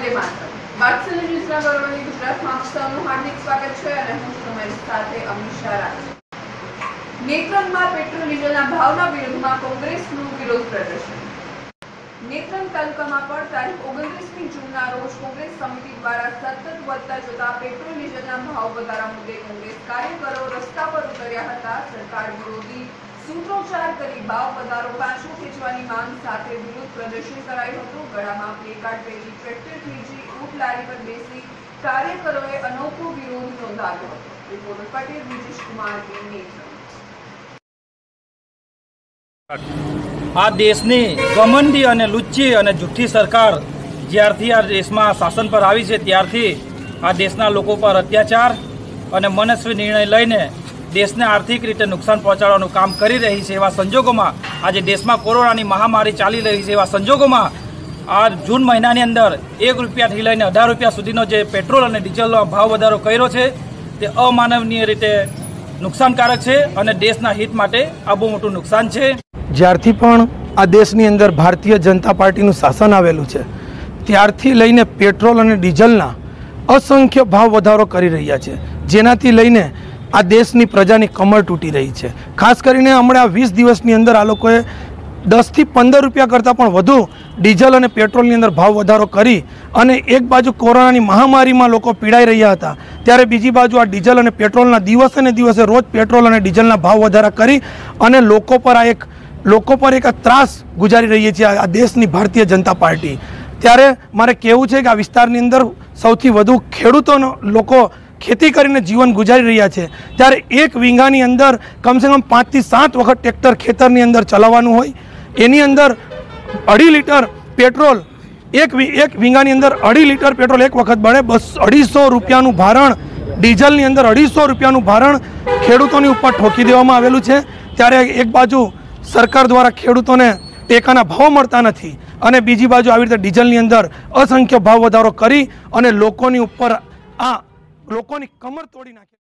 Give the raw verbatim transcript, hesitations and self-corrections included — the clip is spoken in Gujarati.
વંદે માતરમ। વાત્સલ્ય ન્યૂઝના ગૌરવની ગુજરાતમાં આપ સૌનું હાર્દિક સ્વાગત છે અને હું છું તમારી સાથે અમીષા રાજ। નેત્રંગમાં પેટ્રોલ ડીઝલના ભાવના વિરુદ્ધમાં કોંગ્રેસનું વિરોધ પ્રદર્શન। નેત્રંગ તાલુકામાં પણ તારીખ ઓગણત્રીસમી જૂનના રોજ કોંગ્રેસ સમિતિ દ્વારા સતત વધતા જતા પેટ્રોલ ડીઝલના ભાવ વધારા મુદ્દે કોંગ્રેસ કાર્યકરો રસ્તા પર ઉતર્યા હતા। સરકાર વિરોધી સૂત્રોચ્ચાર કરી ભાવ વધારો પાછો ખેંચવાની માંગ સાથે વિરોધ પ્રદર્શન કરાયું હતું। ગળામાં પ્લેકાર્ડ પહેરી ટ્રેક્ટર ખેંચી ઊંટ લારી પર બેસી કાર્યકરોએ અનોખો વિરોધ નોંધાવ્યો હતો। રિપોર્ટર પટેલ વિજેશ કુમાર કે નેત્રંગ। આ દેશની ગમંડી અને લુચ્ચી અને જુઠ્ઠી સરકાર જ્યારથી આ દેશમાં શાસન પર આવી છે ત્યારથી આ દેશના લોકો પર અત્યાચાર અને મનસ્વી નિર્ણય લઈને દેશને આર્થિક રીતે નુકસાન પહોંચાડવાનું કામ કરી રહી છે। એવા સંજોગોમાં આજે દેશમાં કોરોનાની મહામારી ચાલી રહી છે। એવા સંજોગોમાં આ જૂન મહિનાની અંદર એક રૂપિયાથી લઈને અઢાર રૂપિયા સુધીનો જે પેટ્રોલ અને ડીઝલનો ભાવ વધારો કર્યો છે તે અમાનવીય રીતે નુકસાનકારક છે અને દેશના હિત માટે આ બહુ મોટું નુકસાન છે। જ્યારથી પણ આ દેશની અંદર ભારતીય જનતા પાર્ટીનું શાસન આવેલું છે ત્યારથી લઈને પેટ્રોલ અને ડીઝલના અસંખ્ય ભાવ વધારો કરી રહ્યા છે, જેનાથી લઈને આ દેશની પ્રજાની કમર તૂટી રહી છે। ખાસ કરીને હમણાં વીસ દિવસની અંદર આ લોકોએ દસથી પંદર રૂપિયા કરતાં પણ વધુ ડીઝલ અને પેટ્રોલની અંદર ભાવ વધારો કરી અને એક બાજુ કોરોનાની મહામારીમાં લોકો પીડાઈ રહ્યા હતા ત્યારે બીજી બાજુ આ ડીઝલ અને પેટ્રોલના દિવસે ને દિવસે રોજ પેટ્રોલ અને ડીઝલના ભાવ વધારા કરી અને લોકો પર આ એક લોકો પર એક ત્રાસ ગુજારી રહી છે આ દેશની ભારતીય જનતા પાર્ટી। ત્યારે મારે કહેવું છે કે આ વિસ્તારની અંદર સૌથી વધુ ખેડૂતોનો લોકો ખેતી કરીને જીવન ગુજારી રહ્યા છે ત્યારે એક વીંગાની અંદર કમસે કમ પાંચથી સાત વખત ટ્રેક્ટર ખેતરની અંદર ચલાવવાનું હોય, એની અંદર અઢી લીટર પેટ્રોલ એક એક વીંગાની અંદર અઢી લીટર પેટ્રોલ એક વખત બળે બસ અઢીસો રૂપિયાનું ભારણ ડીઝલની અંદર અઢીસો રૂપિયાનું ભારણ ખેડૂતોની ઉપર ઠોકી દેવામાં આવેલું છે। ત્યારે એક બાજુ સરકાર દ્વારા ખેડૂતોને ટેકાના ભાવ મળતા નથી અને બીજી બાજુ આવી રીતે ડીઝલની અંદર અસંખ્ય ભાવ વધારો કરી અને લોકોની ઉપર આ લોકોની કમર તોડી નાખી।